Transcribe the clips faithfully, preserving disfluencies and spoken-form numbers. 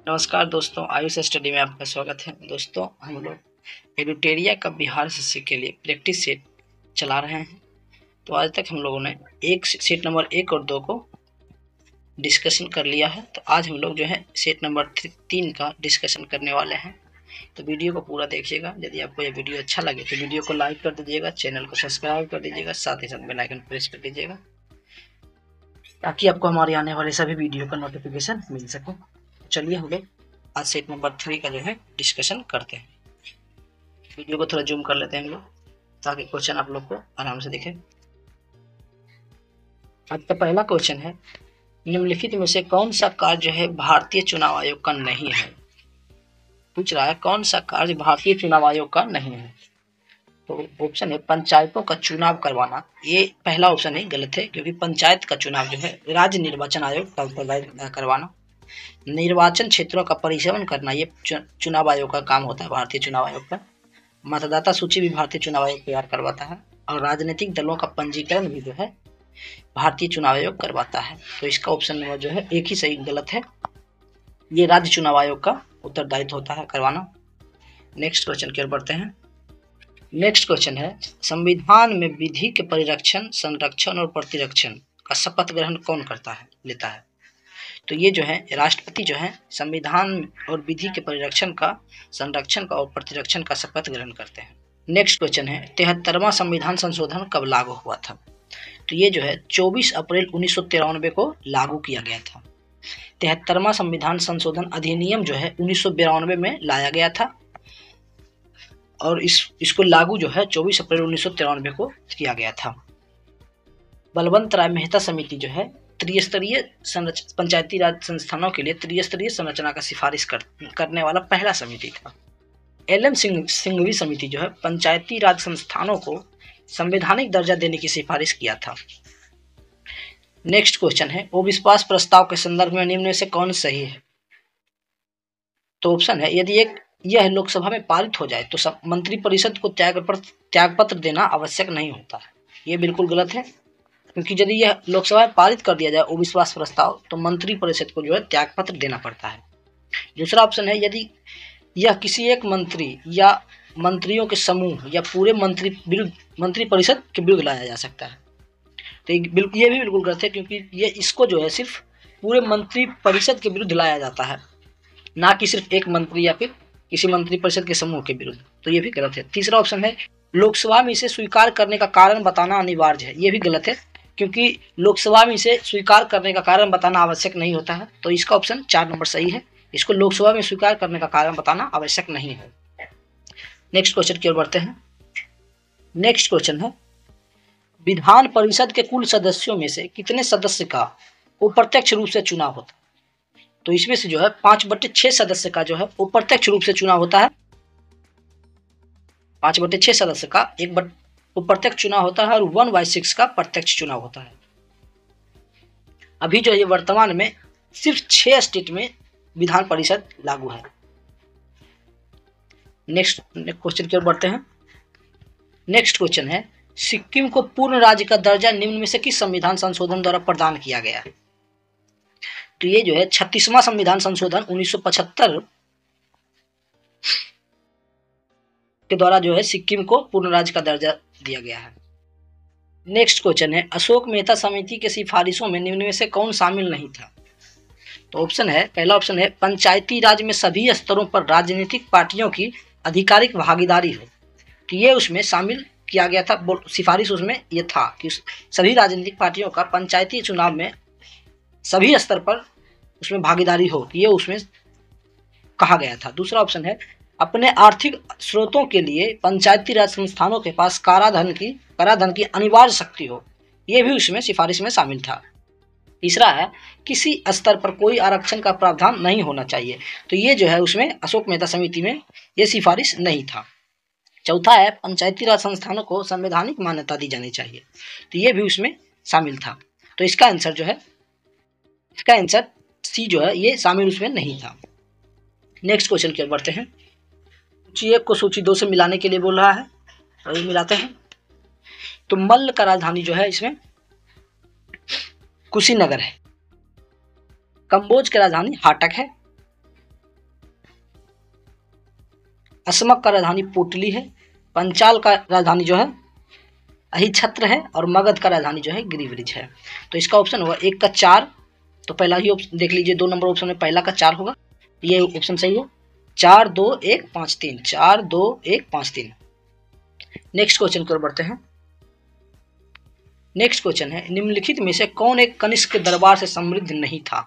नमस्कार दोस्तों, आयुष स्टडी में आपका स्वागत है। दोस्तों, हम लोग एडुटेरिया का बिहार से के लिए प्रैक्टिस सेट चला रहे हैं। तो आज तक हम लोगों ने एक सेट नंबर एक और दो को डिस्कशन कर लिया है। तो आज हम लोग जो है सेट नंबर तीन का डिस्कशन करने वाले हैं। तो वीडियो को पूरा देखिएगा। यदि आपको यह वीडियो अच्छा लगे तो वीडियो को लाइक कर दीजिएगा, चैनल को सब्सक्राइब कर दीजिएगा, साथ ही साथ बेल आइकन प्रेस कर दीजिएगा ताकि आपको हमारे आने वाले सभी वीडियो का नोटिफिकेशन मिल सके। चलिए हम लोग आज सेट नंबर थ्री का जो है डिस्कशन करते हैं। वीडियो को थोड़ा जूम कर लेते हैं हम लोग ताकि क्वेश्चन आप लोग को आराम से दिखे। आज का पहला क्वेश्चन है, निम्नलिखित में से कौन सा कार्य जो है भारतीय चुनाव आयोग का नहीं है। पूछ रहा है कौन सा कार्य भारतीय चुनाव आयोग का नहीं है। तो ऑप्शन है पंचायतों का चुनाव करवाना। ये पहला ऑप्शन है गलत है, क्योंकि पंचायत का चुनाव जो है राज्य निर्वाचन आयोग का उत्तरदायित्व करवाना। निर्वाचन क्षेत्रों का परिसीमन करना ये चुनाव आयोग का काम होता है, भारतीय चुनाव आयोग का। मतदाता सूची भी भारतीय चुनाव आयोग तैयार करवाता है, और राजनीतिक दलों का पंजीकरण भी जो है भारतीय चुनाव आयोग करवाता है। तो इसका ऑप्शन नंबर जो है एक ही सही गलत है, ये राज्य चुनाव आयोग का उत्तरदायित्व होता है करवाना। नेक्स्ट क्वेश्चन की ओर बढ़ते हैं। नेक्स्ट क्वेश्चन है, संविधान में विधि के परिरक्षण, संरक्षण और प्रतिरक्षण का शपथ ग्रहण कौन करता है लेता है। तो ये जो है राष्ट्रपति जो है संविधान और विधि के परिरक्षण का, संरक्षण का और प्रतिरक्षण का शपथ ग्रहण करते हैं। नेक्स्ट क्वेश्चन है, तिहत्तरवां संविधान संशोधन कब लागू हुआ था। तो ये जो है चौबीस अप्रैल उन्नीस सौ तिरानवे को लागू किया गया था। तिहत्तरवां संविधान संशोधन अधिनियम जो है उन्नीस सौ बिरानवे में लाया गया था, और इस इसको लागू जो है चौबीस अप्रैल उन्नीस सौ तिरानवे को किया गया था। बलवंत राय मेहता समिति जो है त्रिस्तरीय पंचायती राज संस्थानों के लिए त्रिस्तरीय संरचना का सिफारिश कर, करने वाला पहला समिति था। एल एम सिंह सिंघवी समिति जो है पंचायती राज संस्थानों को संवैधानिक दर्जा देने की सिफारिश किया था। नेक्स्ट क्वेश्चन है, अविश्वास प्रस्ताव के संदर्भ में निम्न में से कौन सही है। तो ऑप्शन है, यदि एक यह लोकसभा में पारित हो जाए तो मंत्रिपरिषद को त्याग पर त्यागपत्र देना आवश्यक नहीं होता है। ये बिल्कुल गलत है, क्योंकि यदि यह लोकसभा में पारित कर दिया जाए अविश्वास प्रस्ताव तो मंत्रिपरिषद को जो है त्यागपत्र देना पड़ता है। दूसरा ऑप्शन है, यदि यह किसी एक मंत्री या मंत्रियों के समूह या पूरे मंत्री विरुद्ध मंत्रिपरिषद के विरुद्ध लाया जा सकता है। तो ये भी बिल्कुल गलत है, क्योंकि ये इसको जो है सिर्फ पूरे मंत्रिपरिषद के विरुद्ध लाया जाता है, ना कि सिर्फ एक मंत्री या फिर किसी मंत्रिपरिषद के समूह के विरुद्ध। तो ये भी गलत है। तीसरा ऑप्शन है, लोकसभा में इसे स्वीकार करने का कारण बताना अनिवार्य है। ये भी गलत है, क्योंकि लोकसभा में इसे स्वीकार करने का कारण बताना आवश्यक नहीं होता है। तो इसका ऑप्शन चार नंबर सही है, इसको लोकसभा में स्वीकार करने का कारण बताना आवश्यक नहीं है। नेक्स्ट क्वेश्चन की ओर बढ़ते हैं। नेक्स्ट क्वेश्चन है, विधान परिषद के कुल सदस्यों में से कितने सदस्य का अप्रत्यक्ष रूप से चुनाव होता है। तो इसमें से जो है पांच बट्टे छह सदस्य का जो है अप्रत्यक्ष रूप से चुनाव होता है। पांच बट्टे छह सदस्य का एक बट अप्रत्यक्ष चुनाव होता है, और वन बाई सिक्स का प्रत्यक्ष चुनाव होता है। अभी जो ये वर्तमान में सिर्फ छह स्टेट में विधान परिषद लागू है। नेक्स्ट क्वेश्चन की ओर बढ़ते हैं। नेक्स्ट क्वेश्चन है, सिक्किम को पूर्ण राज्य का दर्जा निम्न में से किस संविधान संशोधन द्वारा प्रदान किया गया है। तो ये जो है छत्तीसवां संविधान संशोधन उन्नीस सौ पचहत्तर के द्वारा जो है सिक्किम को पूर्ण राज्य का दर्जा दिया गया है। नेक्स्ट क्वेश्चन है, अशोक मेहता समिति के सिफारिशों में निम्न में से कौन शामिल नहीं था। तो ऑप्शन है, पहला ऑप्शन है पंचायती राज में सभी स्तरों पर राजनीतिक पार्टियों की आधिकारिक भागीदारी हो। तो ये उसमें शामिल किया गया था, सिफारिश उसमें ये था कि सभी राजनीतिक पार्टियों का पंचायती चुनाव में सभी स्तर पर उसमें भागीदारी हो, ये उसमें कहा गया था। दूसरा ऑप्शन है, अपने आर्थिक स्रोतों के लिए पंचायती राज संस्थानों के पास कराधन की कराधन की अनिवार्य शक्ति हो, यह भी उसमें सिफारिश में शामिल था। तीसरा है, किसी स्तर पर कोई आरक्षण का प्रावधान नहीं होना चाहिए। तो ये जो है उसमें अशोक मेहता समिति में ये सिफारिश नहीं था। चौथा है, पंचायती राज संस्थानों को संवैधानिक मान्यता दी जानी चाहिए। तो ये भी उसमें शामिल था। तो इसका आंसर जो है इसका आंसर सी जो है ये शामिल उसमें नहीं था। नेक्स्ट क्वेश्चन की ओर बढ़ते हैं। सूची एक को सूची दो से मिलाने के लिए बोल रहा है, और ये मिलाते हैं। तो मल्ल का राजधानी जो है इसमें कुशीनगर है। कंबोज की राजधानी हाटक है। असमक का राजधानी पोटली है, पंचाल का राजधानी जो है अहिछत्र है, और मगध का राजधानी जो है गिरिब्रिज है। तो इसका ऑप्शन होगा एक का चार, तो पहला ही ऑप्शन देख लीजिए, दो नंबर ऑप्शन में पहला का चार होगा, ये ऑप्शन सही है। चार दो एक पाँच तीन, चार दो एक पाँच तीन। नेक्स्ट क्वेश्चन की ओर बढ़ते हैं। नेक्स्ट क्वेश्चन है, निम्नलिखित में से कौन एक कनिष्क के दरबार से समृद्ध नहीं था?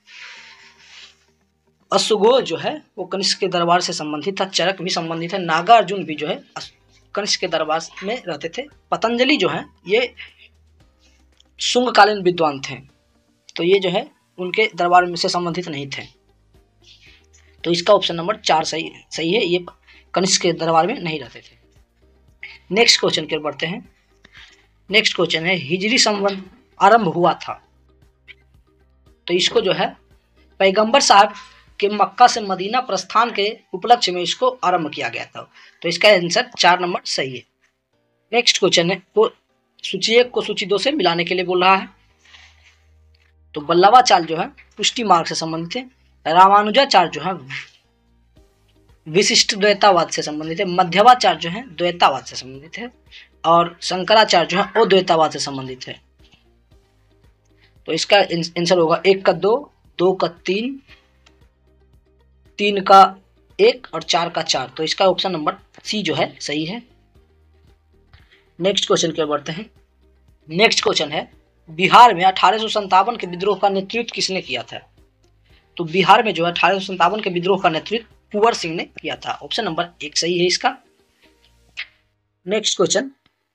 अश्वघोष जो है वो कनिष्क के दरबार से संबंधित था, चरक भी संबंधित है, नागार्जुन भी जो है कनिष्क के दरबार में रहते थे, पतंजलि जो है ये शुंगकालीन विद्वान थे, तो ये जो है उनके दरबार में से संबंधित नहीं थे। तो इसका ऑप्शन नंबर चार सही सही है, ये कनिष्क के दरबार में नहीं रहते थे। नेक्स्ट क्वेश्चन की ओर बढ़ते हैं। नेक्स्ट क्वेश्चन है, हिजरी संवत आरंभ हुआ था, तो इसको जो है पैगंबर साहब के मक्का से मदीना प्रस्थान के उपलक्ष्य में इसको आरंभ किया गया था, तो इसका आंसर चार नंबर सही है। नेक्स्ट क्वेश्चन है, को सूची एक को सूची दो से मिलाने के लिए बोल रहा है। तो बल्लवाचार्य जो है पुष्टि मार्ग से संबंधित है, रामानुजाचार्य जो है विशिष्ट द्वैतावाद से संबंधित है, मध्यवाचार्य जो है द्वैतावाद से संबंधित है, और शंकराचार्य जो है अद्वैतावाद से संबंधित है। तो इसका आंसर होगा एक का दो, दो का तीन, तीन का एक और चार का चार, तो इसका ऑप्शन नंबर सी जो है सही है। नेक्स्ट क्वेश्चन की ओर बढ़ते हैं। नेक्स्ट क्वेश्चन है, बिहार में अठारह सौ संतावन के विद्रोह का नेतृत्व किसने किया था? तो बिहार में जो है अठारह सौ संतावन के विद्रोह का नेतृत्व कुंवर सिंह ने किया था, ऑप्शन नंबर एक सही है इसका। नेक्स्ट क्वेश्चन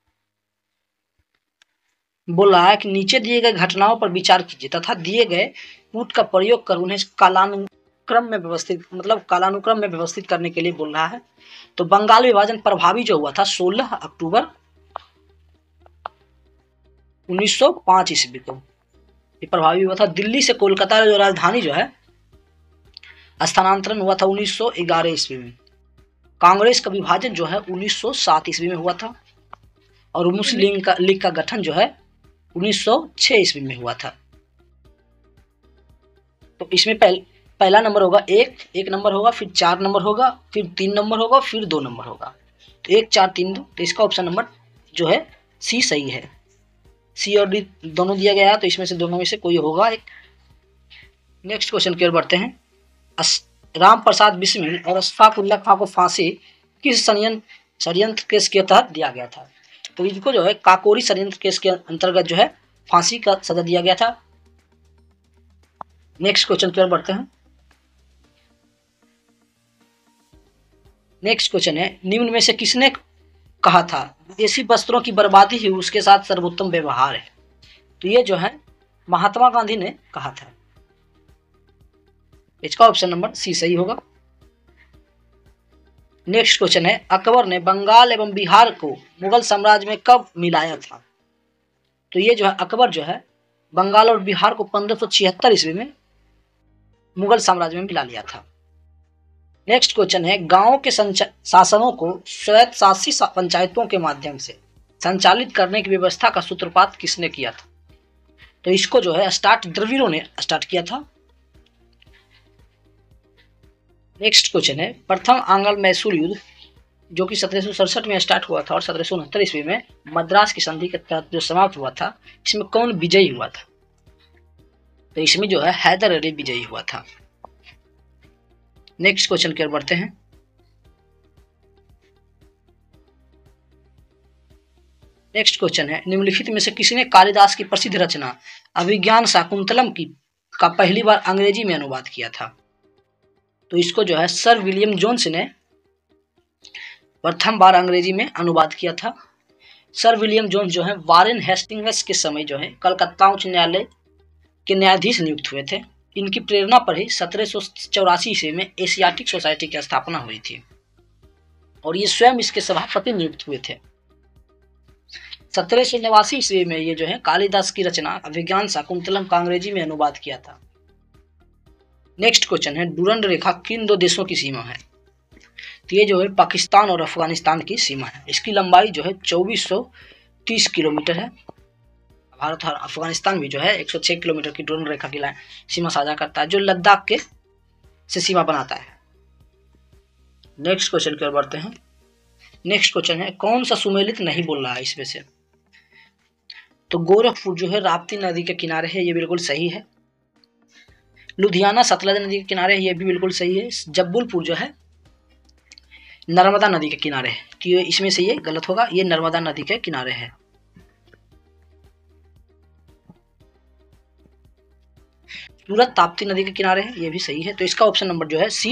बोल रहा है कि नीचे दिए गए घटनाओं पर विचार कीजिए तथा दिए गए कूट का प्रयोग कर उन्हें कालानुक्रम में व्यवस्थित मतलब कालानुक्रम में व्यवस्थित करने के लिए बोल रहा है। तो बंगाल विभाजन प्रभावी जो हुआ था सोलह अक्टूबर उन्नीस सौ पाँच ईस्वी को ये प्रभावी हुआ था। दिल्ली से कोलकाता जो राजधानी जो है स्थानांतरण हुआ था उन्नीस सौ ग्यारह ईस्वी में। कांग्रेस का विभाजन जो है उन्नीस सौ सात ईस्वी में हुआ था, और मुस्लिम लीग का लीग का गठन जो है उन्नीस सौ छह ईस्वी में हुआ था। तो इसमें पहल, पहला नंबर होगा एक, एक नंबर होगा, फिर चार नंबर होगा, फिर तीन नंबर होगा, फिर दो नंबर होगा। तो एक चार तीन दो, तो इसका ऑप्शन नंबर जो है सी सही है। सी और डी दोनों दिया गया है, तो इसमें से दोनों में से कोई होगा एक। नेक्स्ट क्वेश्चन की ओर बढ़ते हैं। राम प्रसाद बिस्मिल और अशफाक उल्लाह खां को फांसी किस षड्यंत्र केस के तहत दिया गया था? तो इनको जो है काकोरी षड्यंत्र केस के अंतर्गत जो है फांसी का सजा दिया गया था। नेक्स्ट क्वेश्चन की ओर बढ़ते हैं। नेक्स्ट क्वेश्चन है, निम्न में से किसने कहा था विदेशी वस्त्रों की बर्बादी ही उसके साथ सर्वोत्तम व्यवहार है? तो ये जो है महात्मा गांधी ने कहा था। इसका ऑप्शन नंबर सी सही होगा। नेक्स्ट क्वेश्चन है, अकबर ने बंगाल एवं बिहार को मुगल साम्राज्य में कब मिलाया था? तो ये जो है अकबर जो है बंगाल और बिहार को पंद्रह सौ छिहत्तर ईस्वी में मुगल साम्राज्य में मिला लिया था। नेक्स्ट क्वेश्चन है, गांवों के शासनों को स्वायत्त शासी पंचायतों के माध्यम से संचालित करने की व्यवस्था का सूत्रपात किसने किया था? तो इसको जो है स्टार्ट द्रविड़ों ने स्टार्ट किया था। नेक्स्ट क्वेश्चन है, प्रथम आंग्ल मैसूर युद्ध जो कि सत्रह सौ सड़सठ में स्टार्ट हुआ था और सत्रह सौ उनहत्तर ईस्वी में मद्रास की संधि के तहत जो समाप्त हुआ था, इसमें कौन विजयी हुआ था? तो इसमें जो है हैदर अली विजयी हुआ था। नेक्स्ट क्वेश्चन की ओर बढ़ते हैं। नेक्स्ट क्वेश्चन है, निम्नलिखित में से किसने कालिदास की प्रसिद्ध रचना अभिज्ञान शाकुंतलम की का पहली बार अंग्रेजी में अनुवाद किया था? तो इसको जो है सर विलियम जोन्स ने प्रथम बार अंग्रेजी में अनुवाद किया था। सर विलियम जोन्स जो है वारेन हेस्टिंग्स के समय जो है कलकत्ता उच्च न्यायालय के न्यायाधीश नियुक्त हुए थे। इनकी प्रेरणा पर ही सत्रह सौ चौरासी ईस्वी में एशियाटिक सोसाइटी की स्थापना हुई थी और ये स्वयं इसके सभापति नियुक्त हुए थे। सत्रह सौ नवासी ईस्वी में ये जो है कालिदास की रचना अभिज्ञान शाकुंतलम का अंग्रेजी में अनुवाद किया था। नेक्स्ट क्वेश्चन है, डुरंड रेखा किन दो देशों की सीमा है? तो ये जो है पाकिस्तान और अफगानिस्तान की सीमा है। इसकी लंबाई जो है चौबीस सौ तीस किलोमीटर है। भारत और अफगानिस्तान भी जो है एक सौ छह किलोमीटर की डुरंड रेखा की सीमा साझा करता है, जो लद्दाख के से सीमा बनाता है। नेक्स्ट क्वेश्चन की ओर बढ़ते हैं। नेक्स्ट क्वेश्चन है कौन सा सुमेलित नहीं बोल रहा है इसमें से? तो गोरखपुर जो है राप्ती नदी के किनारे है, ये बिल्कुल सही है। लुधियाना सतलज नदी के किनारे है, ये भी बिल्कुल सही है। जब्बलपुर जो है नर्मदा नदी के किनारे है, कि इसमें से ये गलत होगा, ये नर्मदा नदी के किनारे है। सूरत ताप्ती नदी के किनारे है, ये भी सही है। तो इसका ऑप्शन नंबर जो है सी,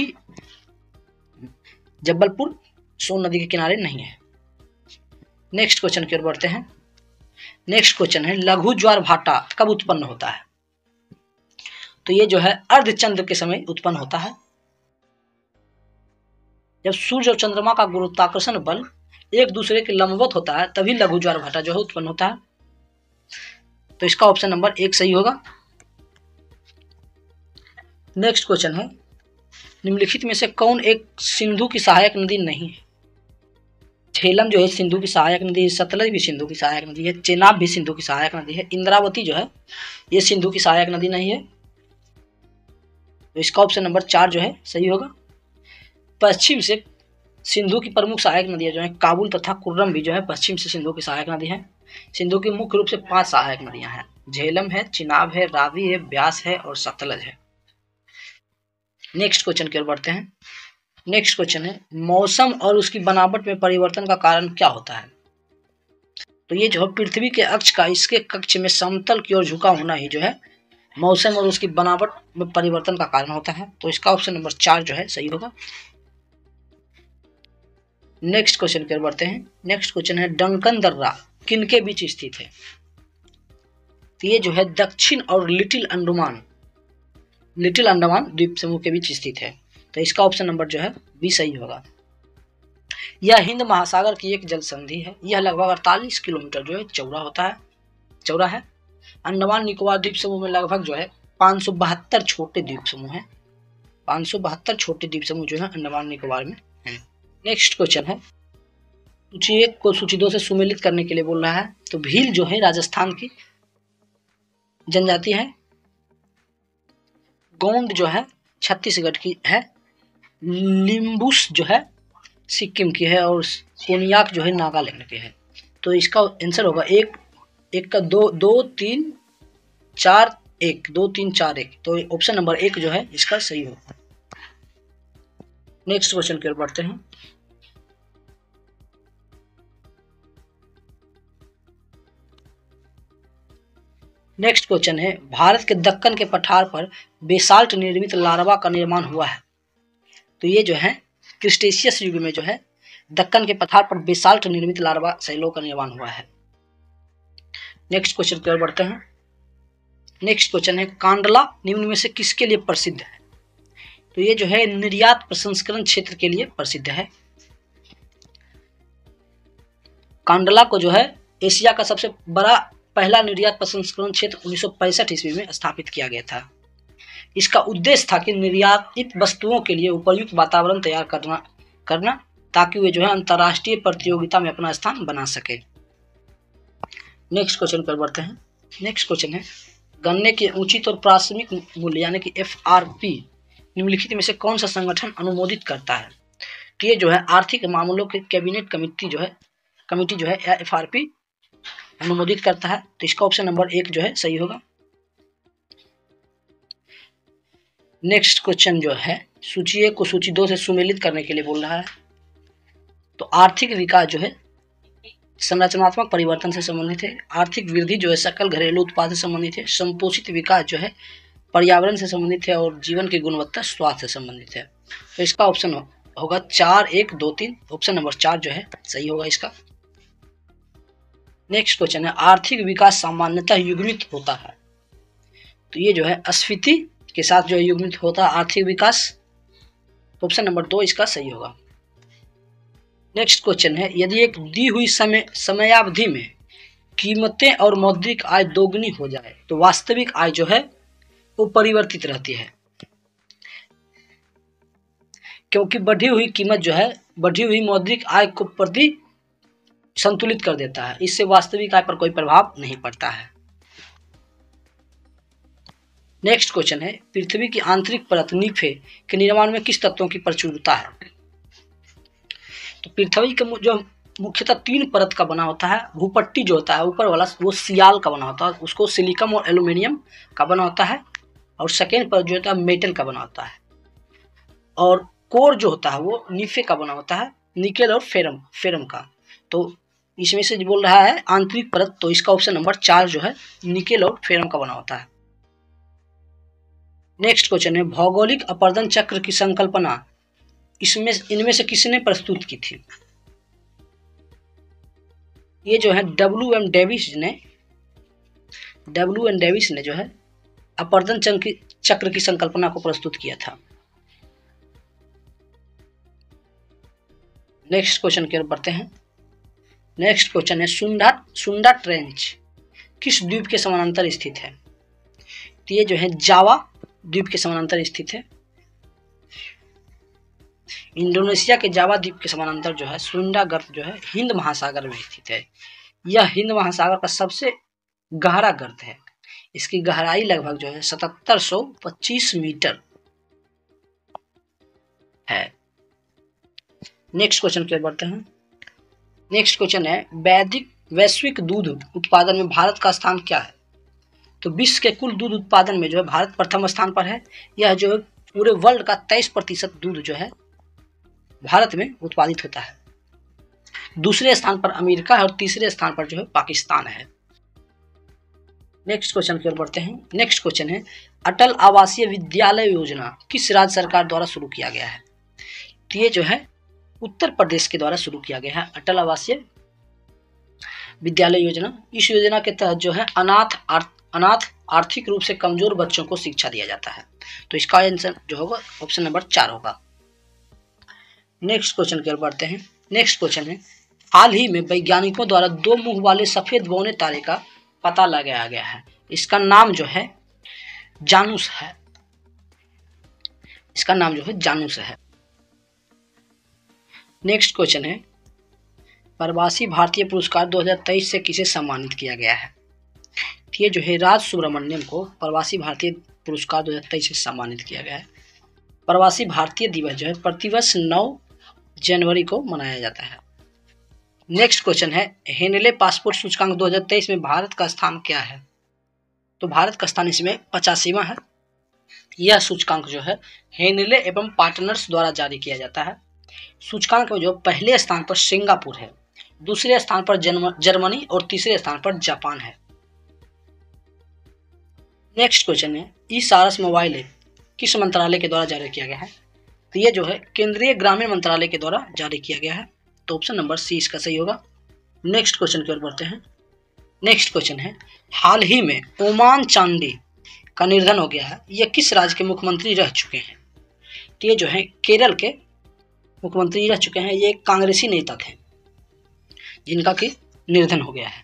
जब्बलपुर सोन नदी के किनारे नहीं है। नेक्स्ट क्वेश्चन की ओर बढ़ते हैं। नेक्स्ट क्वेश्चन है लघु ज्वार भाटा कब उत्पन्न होता है? तो ये जो है अर्धचंद्र के समय उत्पन्न होता है, जब सूर्य और चंद्रमा का गुरुत्वाकर्षण बल एक दूसरे के लंबवत होता है, तभी लघु ज्वार भाटा जो है उत्पन्न होता है। तो इसका ऑप्शन नंबर एक सही होगा। नेक्स्ट क्वेश्चन है निम्नलिखित में से कौन एक सिंधु की सहायक नदी नहीं है? झेलम जो है सिंधु की सहायक नदी है, सतलज भी सिंधु की सहायक नदी है, चेनाब भी सिंधु की सहायक नदी है, इंद्रावती जो है ये सिंधु की सहायक नदी नहीं है। तो इसका ऑप्शन नंबर चार जो है सही होगा। पश्चिम से सिंधु की प्रमुख सहायक नदियां जो है काबुल तथा कुर्रम भी जो है पश्चिम से सिंधु की सहायक नदी है। सिंधु की मुख्य रूप से पांच सहायक नदियां हैं, झेलम है, चिनाब है, रावी है, ब्यास है और सतलज है। नेक्स्ट क्वेश्चन की ओर बढ़ते हैं। नेक्स्ट क्वेश्चन है मौसम और उसकी बनावट में परिवर्तन का कारण क्या होता है? तो ये जो है पृथ्वी के अक्ष का इसके कक्ष में समतल की ओर झुका होना ही जो है मौसम और उसकी बनावट में परिवर्तन का कारण होता है। तो इसका ऑप्शन नंबर चार जो है सही होगा। नेक्स्ट क्वेश्चन की ओर बढ़ते हैं। नेक्स्ट क्वेश्चन है डंकन दर्रा किनके बीच स्थित है? तो ये जो है दक्षिण और लिटिल अंडमान लिटिल अंडमान द्वीप समूह के बीच स्थित है। तो इसका ऑप्शन नंबर जो है बी सही होगा। यह हिंद महासागर की एक जल संधि है। यह लगभग अड़तालीस किलोमीटर जो है चौड़ा होता है चौड़ा है। अंडमान निकोबार द्वीप समूह में लगभग जो है पाँच सौ बहत्तर छोटे द्वीप समूह हैं। पाँच सौ बहत्तर छोटे द्वीप समूह जो है अंडमान निकोबार में हैं। नेक्स्ट क्वेश्चन है सूची एक को सूची दो से सुमेलित करने के लिए बोल रहा है। तो भील जो है राजस्थान की जनजाति है, गोंड जो है छत्तीसगढ़ की है, लिम्बुस जो है सिक्किम की है और कोनियाक जो है नागालैंड की है। तो इसका आंसर होगा एक एक का दो दो तीन चार एक दो तीन चार एक। तो ऑप्शन नंबर एक जो है इसका सही होगा। नेक्स्ट क्वेश्चन की ओर बढ़ते हैं। नेक्स्ट क्वेश्चन है भारत के दक्कन के पठार पर बेसाल्ट निर्मित लार्वा का निर्माण हुआ है। तो ये जो है क्रिस्टेशियस युग में जो है दक्कन के पठार पर बेसाल्ट निर्मित लार्वा शैलों का निर्माण हुआ है। नेक्स्ट क्वेश्चन की ओर बढ़ते हैं। नेक्स्ट क्वेश्चन है कांडला निम्न में से किसके लिए प्रसिद्ध है? तो ये जो है निर्यात प्रसंस्करण क्षेत्र के लिए प्रसिद्ध है। कांडला को जो है एशिया का सबसे बड़ा पहला निर्यात प्रसंस्करण क्षेत्र उन्नीस सौ पैंसठ ईस्वी में स्थापित किया गया था। इसका उद्देश्य था कि निर्यातित वस्तुओं के लिए उपयुक्त वातावरण तैयार करना करना ताकि वे जो है अंतर्राष्ट्रीय प्रतियोगिता में अपना स्थान बना सके। नेक्स्ट क्वेश्चन पर बढ़ते हैं। नेक्स्ट क्वेश्चन है गन्ने के उचित और प्राथमिक मूल्य यानी कि एफ आर पी निम्नलिखित में से कौन सा संगठन अनुमोदित करता है? तो ये जो है आर्थिक मामलों के कैबिनेट कमेटी जो है कमेटी जो है एफ आर पी अनुमोदित करता है। तो इसका ऑप्शन नंबर एक जो है सही होगा। नेक्स्ट क्वेश्चन जो है सूची एक को सूची दो से सुमेलित करने के लिए बोल रहा है। तो आर्थिक विकास जो है संरचनात्मक परिवर्तन से संबंधित है, आर्थिक वृद्धि जो है सकल घरेलू उत्पाद से संबंधित है, संपोषित विकास जो है पर्यावरण से संबंधित है और जीवन की गुणवत्ता स्वास्थ्य से संबंधित है। तो इसका ऑप्शन होगा चार एक दो तीन। ऑप्शन नंबर चार जो है सही होगा इसका। नेक्स्ट क्वेश्चन है आर्थिक विकास सामान्यतः युग्मित होता है। तो ये जो है अस्फीति के साथ जो है युग्मित होता है आर्थिक विकास। ऑप्शन नंबर दो इसका सही होगा। नेक्स्ट क्वेश्चन है यदि एक दी हुई समय समयावधि में कीमतें और मौद्रिक आय दोगुनी हो जाए तो वास्तविक आय जो है वो परिवर्तित रहती है, क्योंकि बढ़ी हुई कीमत जो है बढ़ी हुई मौद्रिक आय को प्रति संतुलित कर देता है। इससे वास्तविक आय पर कोई प्रभाव नहीं पड़ता है। नेक्स्ट क्वेश्चन है पृथ्वी की आंतरिक परत नीफे के निर्माण में किस तत्वों की प्रचुरता है? तो पृथ्वी के जो मुख्यतः तीन परत का बना होता है। भूपट्टी जो होता है ऊपर वाला वो सियाल का बना होता है, उसको सिलिकम और एल्यूमिनियम का बना होता है। और सेकेंड परत जो होता है मेटल का बना होता है। और कोर जो होता है वो निफे का बना होता है, निकेल और फेरम फेरम का। तो इसमें से बोल रहा है आंतरिक परत, तो इसका ऑप्शन नंबर चार जो है निकेल और फेरम का बना होता है। नेक्स्ट क्वेश्चन है भौगोलिक अपर्दन चक्र की संकल्पना इसमें इनमें से किसने प्रस्तुत की थी? ये जो है डब्ल्यू एम डेविस ने डब्ल्यू एम डेविस ने जो है अपर्दन चक्र की संकल्पना को प्रस्तुत किया था। नेक्स्ट क्वेश्चन की ओर बढ़ते हैं। नेक्स्ट क्वेश्चन है सुंडा सुंडा ट्रेंच किस द्वीप के समानांतर स्थित है? तो ये जो है जावा द्वीप के समानांतर स्थित है। इंडोनेशिया के जावा द्वीप के समानांतर जो है सुंडा गर्त जो है हिंद महासागर में स्थित है। यह हिंद महासागर का सबसे गहरा गर्त है। इसकी गहराई लगभग जो है सतहत्तर सौ पच्चीस मीटर है। नेक्स्ट क्वेश्चन की ओर बढ़ते हैं। नेक्स्ट क्वेश्चन है वैदिक वैश्विक दूध उत्पादन में भारत का स्थान क्या है? तो विश्व के कुल दूध उत्पादन में जो है भारत प्रथम स्थान पर है। यह जो है पूरे वर्ल्ड का तेईस प्रतिशत दूध जो है भारत में उत्पादित होता है। दूसरे स्थान पर अमेरिका है और तीसरे स्थान पर जो है पाकिस्तान है। नेक्स्ट क्वेश्चन की ओर बढ़ते हैं। नेक्स्ट क्वेश्चन है अटल आवासीय विद्यालय योजना किस राज्य सरकार द्वारा शुरू किया गया है? तो ये जो है उत्तर प्रदेश के द्वारा शुरू किया गया है अटल आवासीय विद्यालय योजना। इस योजना के तहत जो है अनाथ अनाथ आर्थिक रूप से कमजोर बच्चों को शिक्षा दिया जाता है। तो इसका आंसर जो होगा ऑप्शन नंबर चार होगा। नेक्स्ट क्वेश्चन की ओर बढ़ते हैं। नेक्स्ट क्वेश्चन है हाल ही में वैज्ञानिकों द्वारा दो मुंह वाले सफेद बौने तारे का पता लगाया गया है। इसका नाम जो है जानूस है। इसका नाम जो है जानूस है। नेक्स्ट क्वेश्चन है प्रवासी भारतीय पुरस्कार दो हज़ार तेईस से किसे सम्मानित किया गया है? ये जो है राज सुब्रमण्यम को प्रवासी भारतीय पुरस्कार दो हज़ार तेईस से सम्मानित किया गया है। प्रवासी भारतीय दिवस जो है प्रतिवर्ष नौ जनवरी को मनाया जाता है। नेक्स्ट क्वेश्चन है हेनले पासपोर्ट सूचकांक दो हज़ार तेईस में भारत का स्थान क्या है? तो भारत का स्थान इसमें पचासीवां है। यह सूचकांक जो है हेनले एवं पार्टनर्स द्वारा जारी किया जाता है। सूचकांक में जो पहले स्थान पर सिंगापुर है, दूसरे स्थान पर जर्मनी और तीसरे स्थान पर जापान है। नेक्स्ट क्वेश्चन है ई सारस मोबाइल ऐप किस मंत्रालय के द्वारा जारी किया गया है? तो ये जो है केंद्रीय ग्रामीण मंत्रालय के द्वारा जारी किया गया है। तो ऑप्शन नंबर सी इसका सही होगा। नेक्स्ट क्वेश्चन की ओर बढ़ते हैं। नेक्स्ट क्वेश्चन है हाल ही में ओमान चांदी का निधन हो गया है। यह किस राज्य के मुख्यमंत्री रह चुके हैं? तो ये जो है केरल के मुख्यमंत्री रह चुके हैं। ये कांग्रेसी नेता थे जिनका कि निधन हो गया है।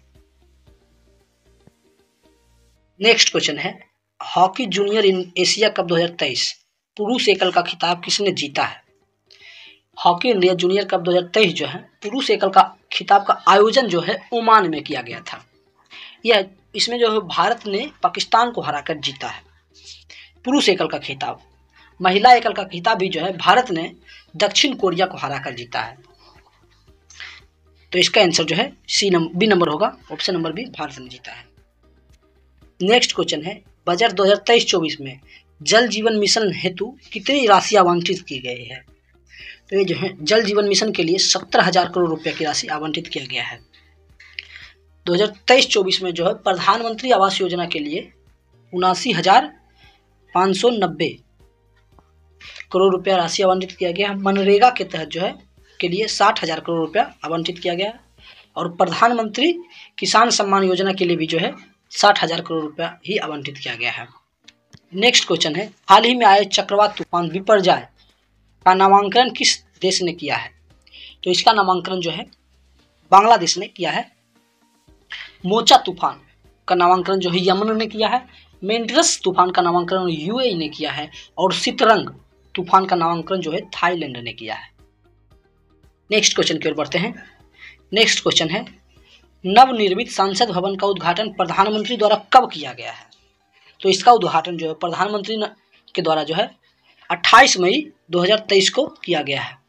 नेक्स्ट क्वेश्चन है हॉकी जूनियर इन एशिया कप दो हज़ार तेईस पुरुष एकल का खिताब किसने जीता है? हॉकी इंडिया जूनियर कप दो हज़ार तेईस जो है पुरुष एकल का खिताब का आयोजन जो है ओमान में किया गया था। यह इसमें जो है भारत ने पाकिस्तान को हराकर जीता है पुरुष एकल का खिताब। महिला एकल का खिताब भी जो है भारत ने दक्षिण कोरिया को हराकर जीता है। तो इसका आंसर जो है सी नंबर बी नंबर होगा। ऑप्शन नंबर बी भारत ने जीता है। नेक्स्ट क्वेश्चन है बजट दो हज़ार तेईस चौबीस में जल जीवन मिशन हेतु कितनी राशि आवंटित की गई है? तो ये जो है जल जीवन मिशन के लिए सत्तर हजार करोड़ रुपए की राशि आवंटित किया गया है। दो हज़ार तेईस चौबीस में जो है प्रधानमंत्री आवास योजना के लिए उनासी हजार पाँच सौ नब्बे करोड़ रुपया राशि आवंटित किया गया है। मनरेगा के तहत जो है के लिए साठ हजार करोड़ रुपया आवंटित किया गया है। और प्रधानमंत्री किसान सम्मान योजना के लिए भी जो है साठ हजार करोड़ रुपया ही आवंटित किया गया है। नेक्स्ट क्वेश्चन है हाल ही में आए चक्रवात तूफान बिपरजॉय का नामांकन किस देश ने किया है? तो इसका नामांकन जो है बांग्लादेश ने किया है। मोचा तूफान का नामांकन जो है यमन ने किया है। मेंड्रस तूफान का नामांकन यूएई ने किया है। और सितरंग तूफान का नामांकन जो है थाईलैंड ने किया है। नेक्स्ट क्वेश्चन की ओर बढ़ते हैं। नेक्स्ट क्वेश्चन है नवनिर्मित संसद भवन का उद्घाटन प्रधानमंत्री द्वारा कब किया गया है? तो इसका उद्घाटन जो है प्रधानमंत्री के द्वारा जो है अट्ठाईस मई दो हज़ार तेईस को किया गया है।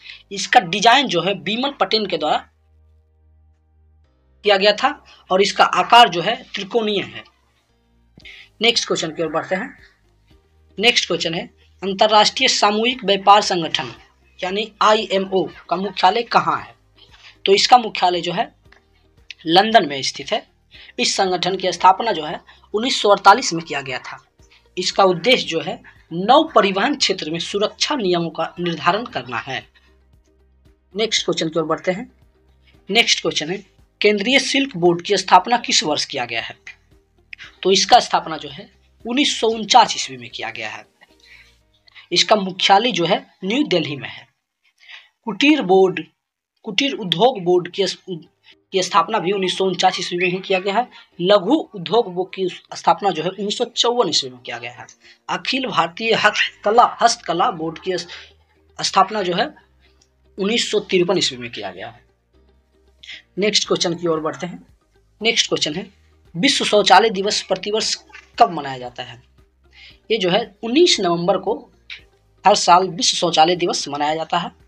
इसका डिजाइन जो है बिमल पटेल के द्वारा किया गया था और इसका आकार जो है त्रिकोणीय है। नेक्स्ट क्वेश्चन की ओर बढ़ते हैं। नेक्स्ट क्वेश्चन है अंतरराष्ट्रीय सामूहिक व्यापार संगठन यानी आई एम ओ का मुख्यालय कहाँ है? तो इसका मुख्यालय जो है लंदन में स्थित है। इस संगठन की स्थापना जो है उन्नीस सौ अड़तालीस में किया गया था। इसका उद्देश्य जो है नौ परिवहन क्षेत्र में सुरक्षा नियमों का निर्धारण करना है। नेक्स्ट क्वेश्चन की ओर बढ़ते हैं। नेक्स्ट क्वेश्चन है केंद्रीय शुल्क बोर्ड की स्थापना किस वर्ष किया गया है? तो इसका स्थापना जो है उन्नीस सौ उनचास ईस्वी में किया गया है। इसका मुख्यालय जो है न्यू दिल्ली में है। कुटीर बोर्ड कुटीर उद्योग बोर्ड की की स्थापना भी उन्नीस सौ उनचास ईस्वी में ही किया गया है। लघु उद्योग बोर्ड की स्थापना जो है उन्नीस सौ चौवन ईस्वी में किया गया है। अखिल भारतीय हस्तकला हस्तकला बोर्ड की स्थापना जो है उन्नीस सौ तिरपन ईस्वी में किया गया है। नेक्स्ट क्वेश्चन की ओर बढ़ते हैं। नेक्स्ट क्वेश्चन है विश्व शौचालय दिवस प्रतिवर्ष कब मनाया जाता है? ये जो है उन्नीस नवंबर को हर साल विश्व शौचालय दिवस मनाया जाता है।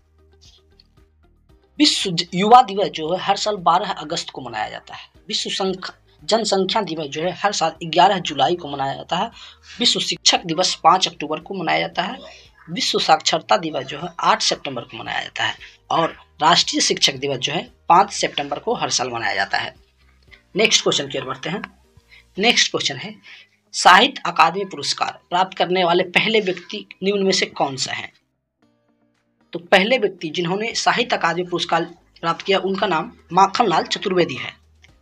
विश्व युवा दिवस जो है हर साल बारह अगस्त को मनाया जाता है। विश्व जनसंख्या दिवस जो है हर साल ग्यारह जुलाई को मनाया जाता है। विश्व शिक्षक दिवस पाँच अक्टूबर को मनाया जाता है। विश्व साक्षरता दिवस जो है आठ सितंबर को मनाया जाता है और राष्ट्रीय शिक्षक दिवस जो है पाँच सितंबर को हर साल मनाया जाता है। नेक्स्ट क्वेश्चन की ओर बढ़ते हैं। नेक्स्ट क्वेश्चन है साहित्य अकादमी पुरस्कार प्राप्त करने वाले पहले व्यक्ति निम्न में से कौन सा है? तो पहले व्यक्ति जिन्होंने साहित्य अकादमी पुरस्कार प्राप्त किया उनका नाम माखनलाल चतुर्वेदी है।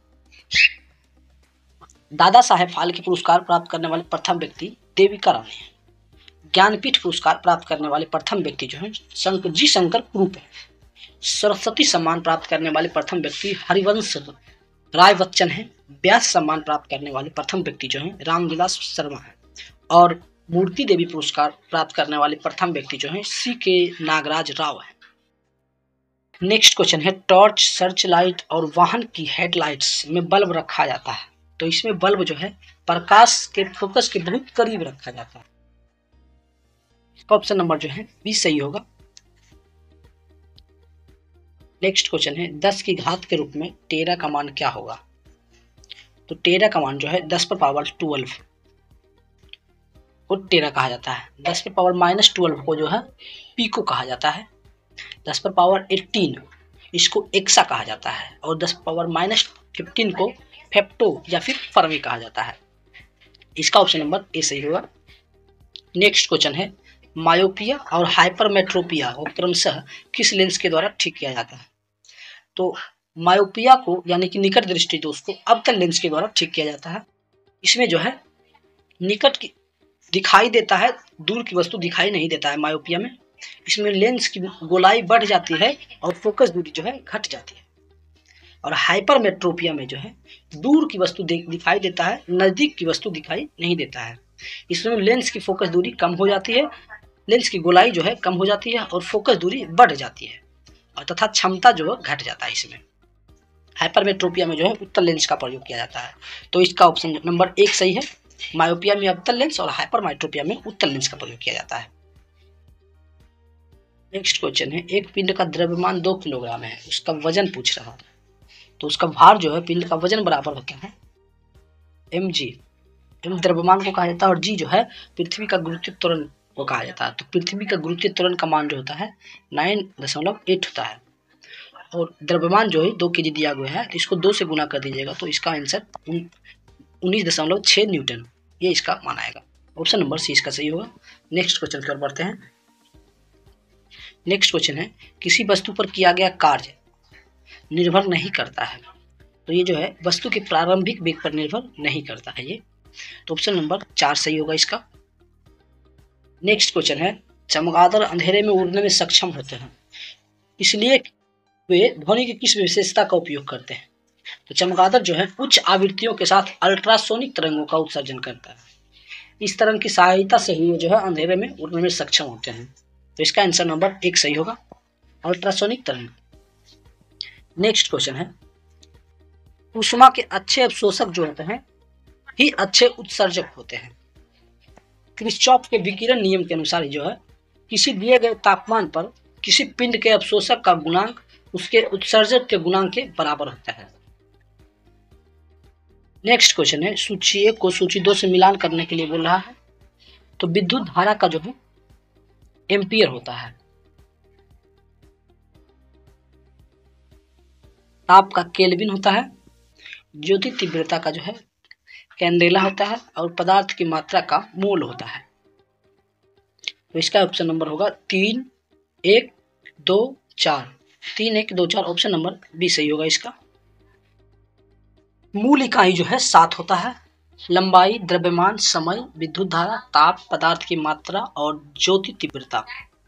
दादा साहेब फाल्के पुरस्कार प्राप्त करने वाले प्रथम व्यक्ति देविका रानी है। ज्ञानपीठ पुरस्कार प्राप्त करने वाले प्रथम व्यक्ति जो है शंकर जी शंकर कुरूप है। सरस्वती सम्मान प्राप्त करने वाले प्रथम व्यक्ति हरिवंश राय बच्चन है। व्यास सम्मान प्राप्त करने वाले प्रथम व्यक्ति जो है रामविलास शर्मा है और मूर्ति देवी पुरस्कार प्राप्त करने वाले प्रथम व्यक्ति जो है सी के नागराज राव है। नेक्स्ट क्वेश्चन है टॉर्च सर्च लाइट और वाहन की हेडलाइट्स में बल्ब रखा जाता है। तो इसमें बल्ब जो है प्रकाश के फोकस के बहुत करीब रखा जाता है। इसका ऑप्शन नंबर जो है बी सही होगा। नेक्स्ट क्वेश्चन है दस की घात के रूप में टेरा का मान क्या होगा? तो टेरा का मान जो है दस पर पावर ट्वेल्व को टेरा कहा जाता है। दस पर पावर माइनस ट्वेल्व को जो है पीको कहा जाता है। दस पर पावर एटीन इसको एक्सा कहा जाता है और दस पर पावर माइनस फिफ्टीन को फेप्टो या फिर फर्मी कहा जाता है। इसका ऑप्शन नंबर ए सही होगा। नेक्स्ट क्वेश्चन है मायोपिया और हाइपरमेट्रोपिया को क्रमशः किस लेंस के द्वारा ठीक किया जाता है? तो मायोपिया को यानी कि निकट दृष्टि दोष को अवतल लेंस के द्वारा ठीक किया जाता है। इसमें जो है निकट की दिखाई देता है, दूर की वस्तु दिखाई नहीं देता है मायोपिया में। इसमें लेंस की गोलाई बढ़ जाती है और फोकस दूरी जो है घट जाती है। और हाइपरमेट्रोपिया में जो है दूर की वस्तु दिखाई देता है, नजदीक की वस्तु दिखाई नहीं देता है। इसमें लेंस की फोकस दूरी कम हो जाती है, लेंस की गोलाई जो है कम हो जाती है और फोकस दूरी बढ़ जाती है और तथा क्षमता जो है घट जाता है। इसमें हाइपरमेट्रोपिया में जो है उत्तल लेंस का प्रयोग किया जाता है। तो इसका ऑप्शन नंबर एक सही है। मायोपिया में अवतल लेंस और हाइपरमेट्रोपिया में उत्तल लेंस का प्रयोग किया जाता है। नेक्स्ट क्वेश्चन है एक पिंड का द्रव्यमान दो किलोग्राम है, उसका वजन पूछ रहा है। तो उसका भार जो है पिंड का वजन बराबर होता है एम जी। एम द्रव्यमान को कहा जाता है और जी जो है पृथ्वी का गुरुत्वीय त्वरण को कहा जाता है। तो पृथ्वी का गुरुत्वीय त्वरण का मान जो होता है नाइन दशमलव एट होता है और द्रव्यमान जो है दो के जी दिया हुआ है, तो इसको दो से गुना कर दीजिएगा तो इसका आंसर उन्नीस दशमलव छः न्यूटन ये इसका मान आएगा। ऑप्शन नंबर सी इसका सही होगा। नेक्स्ट क्वेश्चन की ओर बढ़ते हैं। नेक्स्ट क्वेश्चन है किसी वस्तु पर किया गया कार्य निर्भर नहीं करता है। तो ये जो है वस्तु के प्रारंभिक वेग पर निर्भर नहीं करता है ये। तो ऑप्शन नंबर चार सही होगा इसका। नेक्स्ट क्वेश्चन है चमगादड़ अंधेरे में उड़ने में सक्षम होते हैं, इसलिए वे ध्वनि की किस विशेषता का उपयोग करते हैं? तो चमगादड़ जो है उच्च आवृत्तियों के साथ अल्ट्रासोनिक तरंगों का उत्सर्जन करता है। इस तरंग की सहायता से ही जो है अंधेरे में उड़ने में सक्षम होते हैं। तो इसका आंसर नंबर एक सही होगा, अल्ट्रासोनिक तरंग। नेक्स्ट क्वेश्चन है ऊष्मा के अच्छे अवशोषक जो होते हैं ही अच्छे उत्सर्जक होते हैं। किरचॉफ के विकिरण नियम के अनुसार जो है किसी दिए गए तापमान पर किसी पिंड के अवशोषक का गुणांक उसके उत्सर्जक के गुणांक के बराबर होता है। नेक्स्ट क्वेश्चन है, सूची एक को सूची दो से मिलान करने के लिए बोल रहा है। तो विद्युत धारा का जो है एम्पियर होता है, ताप का केल्विन होता है, ज्योति तीव्रता का जो है कैंडेला होता है, और पदार्थ की मात्रा का मोल होता है। तो इसका ऑप्शन नंबर होगा तीन एक दो चार, तीन एक दो चार, ऑप्शन नंबर बी सही होगा इसका। मूल इकाई जो है सात होता है, लंबाई, द्रव्यमान, समय, विद्युत धारा, ताप, पदार्थ की मात्रा और ज्योति तीव्रता।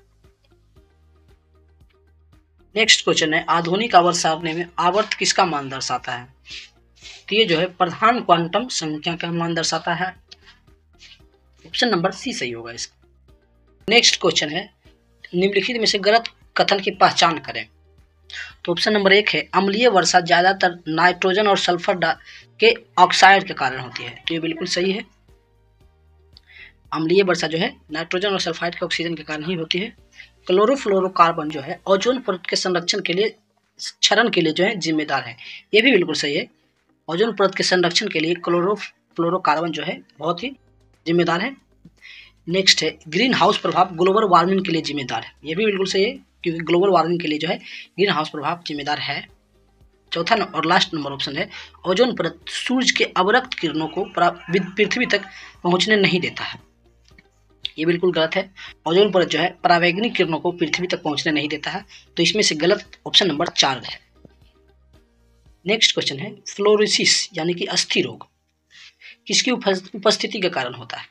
नेक्स्ट क्वेश्चन है, आधुनिक आवर्त सारणी में आवर्त किसका मान दर्शाता है? तो ये जो है प्रधान क्वांटम संख्या का मान दर्शाता है, ऑप्शन नंबर सी सही होगा इसका। नेक्स्ट क्वेश्चन है, निम्नलिखित में से गलत कथन की पहचान करें। तो ऑप्शन नंबर एक है, अम्लीय वर्षा ज्यादातर नाइट्रोजन और सल्फर के ऑक्साइड के कारण होती है। तो ये बिल्कुल सही है, अम्लीय वर्षा जो है नाइट्रोजन और सल्फाइड के ऑक्सीजन के कारण ही होती है। क्लोरोफ्लोरोकार्बन जो है ओजोन परत के संरक्षण के लिए, क्षरण के लिए जो है जिम्मेदार है। ये भी बिल्कुल सही है, ओजोन परत के संरक्षण के लिए क्लोरोफ्लोरोकार्बन जो है बहुत ही जिम्मेदार है। नेक्स्ट है, ग्रीन हाउस प्रभाव ग्लोबल वार्मिंग के लिए जिम्मेदार है। ये भी बिल्कुल सही है, क्योंकि ग्लोबल वार्मिंग के लिए जो है ग्रीन हाउस प्रभाव जिम्मेदार है। चौथा और लास्ट नंबर ऑप्शन है, ओजोन परत सूर्य के अवरक्त किरणों को पृथ्वी तक पहुंचने नहीं देता है। ये बिल्कुल गलत है, ओजोन परत जो है परावैंगनिक किरणों को पृथ्वी तक पहुंचने नहीं देता है। तो इसमें से गलत ऑप्शन नंबर चार है। नेक्स्ट क्वेश्चन है, फ्लोरोसिस यानी कि अस्थि रोग किसकी उपस्थिति के कारण होता है?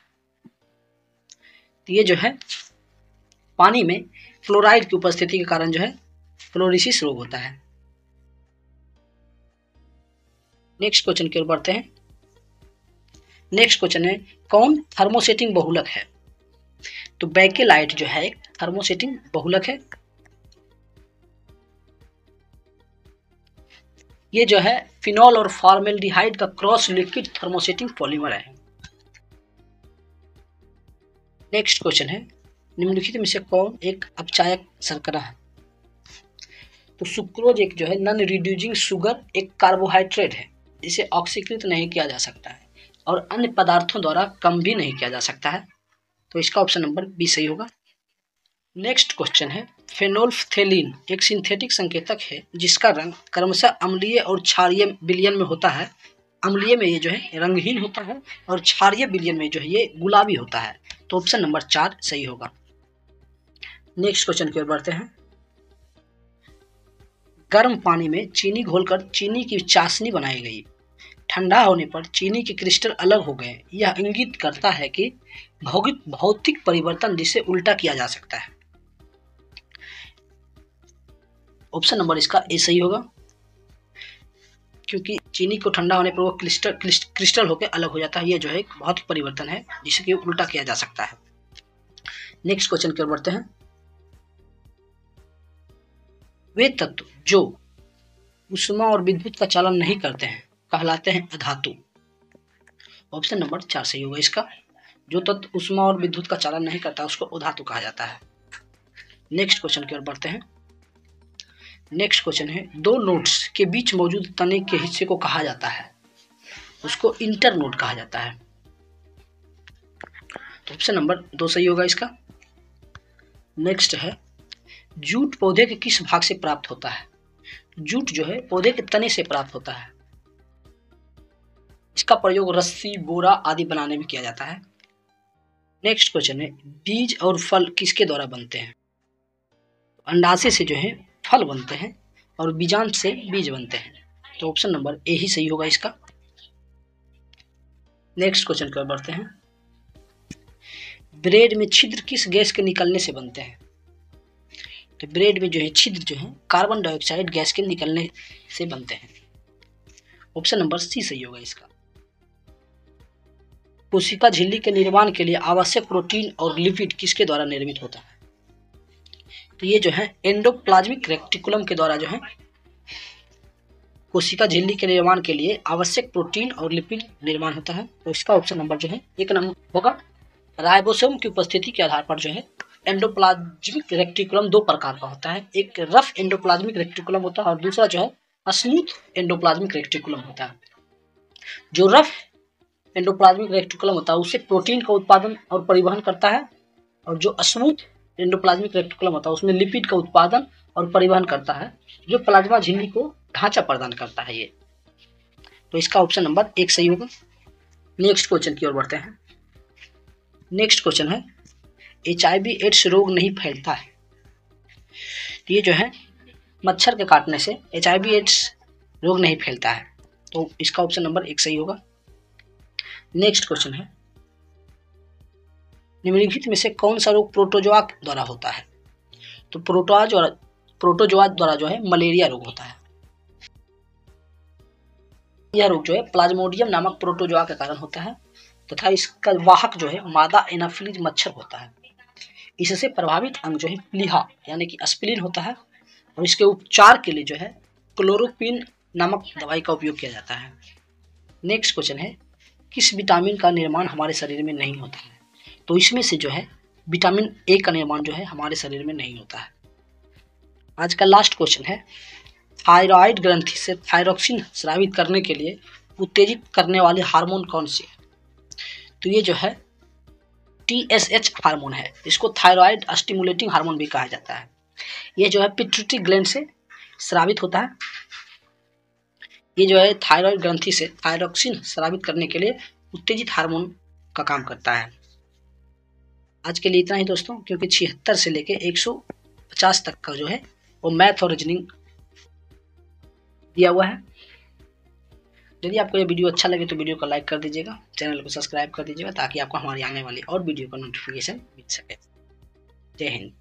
तो ये जो है पानी में फ्लोराइड की उपस्थिति के कारण जो है फ्लोरोसिस रोग होता है। नेक्स्ट क्वेश्चन की ओर बढ़ते हैं। नेक्स्ट क्वेश्चन है, कौन थर्मोसेटिंग बहुलक है? तो बेकेलाइट जो है एक थर्मोसेटिंग बहुलक है। ये जो है फिनॉल और फॉर्मेल्डिहाइड का क्रॉस लिक्विड थर्मोसेटिंग पॉलीमर है। नेक्स्ट क्वेश्चन है, निम्नलिखित में से कौन एक अपचायक शर्करा है? तो सुक्रोज एक जो है नॉन रिड्यूसिंग शुगर एक कार्बोहाइड्रेट है, जिसे ऑक्सीकृत नहीं किया जा सकता है और अन्य पदार्थों द्वारा कम भी नहीं किया जा सकता है। तो इसका ऑप्शन नंबर बी सही होगा। नेक्स्ट क्वेश्चन है, फेनोल्फथेलिन एक सिंथेटिक संकेतक है जिसका रंग क्रमशः अम्लीय और क्षारीय विलयन में होता है। अम्लीय में ये जो है रंगहीन होता है और क्षारीय विलयन में जो है ये गुलाबी होता है। तो ऑप्शन नंबर चार सही होगा। नेक्स्ट क्वेश्चन की ओर बढ़ते हैं। गर्म पानी में चीनी घोलकर चीनी की चाशनी बनाई गई, ठंडा होने पर चीनी के क्रिस्टल अलग हो गए। यह इंगित करता है कि भौतिक भौतिक परिवर्तन जिसे उल्टा किया जा सकता है। ऑप्शन नंबर इसका ए सही होगा, क्योंकि चीनी को ठंडा होने पर वो क्रिस्टल क्रिस्टल होकर अलग हो जाता है। ये जो है एक भौतिक परिवर्तन है जिसे कि उल्टा किया जा सकता है। नेक्स्ट क्वेश्चन की ओर बढ़ते हैं। वे तत्व जो उष्मा और विद्युत का चालन नहीं करते हैं कहलाते हैं अधातु। ऑप्शन नंबर चार सही होगा इसका, जो तत्व उष्मा और विद्युत का चालन नहीं करता उसको अधातु कहा जाता है। नेक्स्ट क्वेश्चन की ओर बढ़ते हैं। नेक्स्ट क्वेश्चन है, दो नोड्स के बीच मौजूद तने के हिस्से को कहा जाता है, उसको इंटरनोड कहा जाता है। तो ऑप्शन नंबर दो सही होगा इसका। नेक्स्ट है, जूट पौधे के किस भाग से प्राप्त होता है? जूट जो है पौधे के तने से प्राप्त होता है। इसका प्रयोग रस्सी, बोरा आदि बनाने में किया जाता है। नेक्स्ट क्वेश्चन है, बीज और फल किसके द्वारा बनते हैं? अंडाशय से जो है फल बनते हैं और बीजांड से बीज बनते हैं। तो ऑप्शन नंबर ए ही सही होगा इसका। नेक्स्ट क्वेश्चन की ओर बढ़ते हैं। ब्रेड में छिद्र किस गैस के निकलने से बनते हैं? तो ब्रेड में जो है छिद्र जो है कार्बन डाइऑक्साइड गैस के निकलने से बनते हैं। ऑप्शन नंबर सी सही होगा इसका। कोशिका झिल्ली के निर्माण के लिए आवश्यक प्रोटीन और लिपिड किसके द्वारा निर्मित होता है? तो ये जो है एंडोप्लाज्मिक रेक्टिकुलम के द्वारा जो है कोशिका झिल्ली के निर्माण के लिए आवश्यक प्रोटीन और लिपिड निर्माण होता है। तो इसका ऑप्शन नंबर जो है एक नंबर होगा। राइबोसोम की उपस्थिति के आधार पर जो है एंडोप्लाज्मिक रेक्टिकुलम दो प्रकार का होता है, एक रफ एंडोप्लाज्मिक रेक्टिकुलम होता है और दूसरा जो है स्मूथ एंडोप्लाज्मिक रेक्टिकुलम होता है। जो रफ एंडोप्लाज्मिक रेक्टिकुलम होता है उससे प्रोटीन का उत्पादन और परिवहन करता है, और जो स्मूथ एंडोप्लाज्मिक रेक्टिकुलम होता है उसमें लिपिड का उत्पादन और परिवहन करता है, जो प्लाज्मा झिल्ली को ढांचा प्रदान करता है ये। तो इसका ऑप्शन नंबर एक सही होगा। नेक्स्ट क्वेश्चन की ओर बढ़ते हैं। नेक्स्ट क्वेश्चन है एच आई वी एड्स रोग नहीं फैलता है। ये जो है मच्छर के काटने से एच आई वी एड्स रोग नहीं फैलता है, तो इसका ऑप्शन नंबर एक सही होगा। नेक्स्ट क्वेश्चन है निम्नलिखित में से कौन सा रोग प्रोटोजोआ द्वारा होता है। तो प्रोटोआ द्वारा प्रोटोजोआ द्वारा जो है मलेरिया रोग होता है। यह रोग जो है प्लाज्मोडियम नामक प्रोटोजोआ के कारण होता है तथा इसका वाहक जो है मादा एनाफिलीज मच्छर होता है। इससे प्रभावित अंग जो है प्लीहा यानी कि एस्पिरिन होता है, और इसके उपचार के लिए जो है क्लोरोक्विन नामक दवाई का उपयोग किया जाता है। नेक्स्ट क्वेश्चन है किस विटामिन का निर्माण हमारे शरीर में नहीं होता है। तो इसमें से जो है विटामिन ए का निर्माण जो है हमारे शरीर में नहीं होता है। आज का लास्ट क्वेश्चन है थायराइड ग्रंथि से थायरोक्सिन स्रावित करने के लिए उत्तेजित करने वाले हार्मोन कौन से है। तो ये जो है टी एस एच हार्मोन है, इसको थायराइड स्टिमुलेटिंग हार्मोन भी कहा जाता है। ये जो है पिट्यूटरी ग्लैंड से स्रावित होता है। ये जो है थायराइड ग्रंथि से थायरोक्सिन स्रावित करने के लिए उत्तेजित हार्मोन का काम करता है। आज के लिए इतना ही दोस्तों, क्योंकि छिहत्तर से लेके एक सौ पचास तक का जो है वो मैथ और रीजनिंग दिया हुआ है। यदि आपको ये वीडियो अच्छा लगे तो वीडियो को लाइक कर दीजिएगा, चैनल को सब्सक्राइब कर दीजिएगा ताकि आपको हमारी आने वाली और वीडियो का नोटिफिकेशन मिल सके। जय हिंद।